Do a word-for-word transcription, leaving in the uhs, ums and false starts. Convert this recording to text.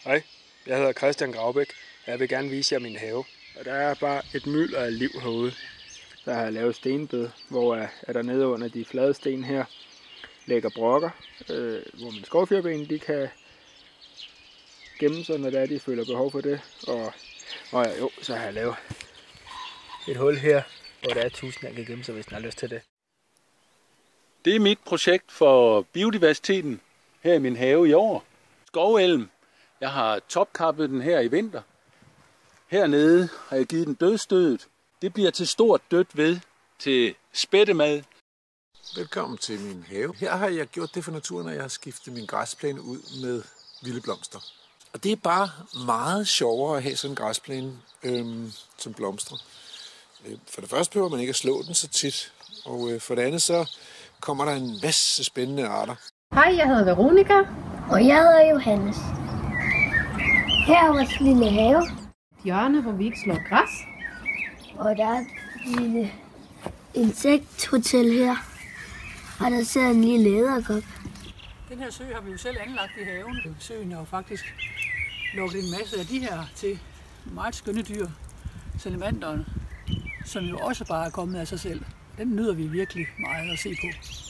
Hej, jeg hedder Christian Gravbæk, og jeg vil gerne vise jer min have. Og der er bare et mylder af liv herude. Der har jeg lavet stenbed, hvor er, er der nede under de flade sten her lægger brokker, øh, hvor mine skovfjerben de kan gemme sig, når det er, de føler behov for det. Og, og ja, jo, så har jeg lavet et hul her, hvor der er tusind, der kan gemme sig, hvis den har lyst til det. Det er mit projekt for biodiversiteten her i min have i år. Skovelm. Jeg har topkappet den her i vinter. Hernede har jeg givet den dødstødet. Det bliver til stort dødt ved til spættemad. Velkommen til min have. Her har jeg gjort det for naturen, at jeg har skiftet min græsplæne ud med vilde blomster. Og det er bare meget sjovere at have sådan en græsplæne, øhm, som blomstrer. For det første behøver man ikke at slå den så tit, og øh, for det andet så kommer der en masse spændende arter. Hej, jeg hedder Veronica. Og jeg hedder Johannes. Her er vores lille have. Hjørne, hvor vi ikke slår græs. Og der er et lille insekthotel her. Og der ser en lille edderkop. Den her sø har vi jo selv anlagt i haven. Søen har jo faktisk lukket en masse af de her til meget skønne dyr. Salamanderen, som jo også bare er kommet af sig selv. Den nyder vi virkelig meget at se på.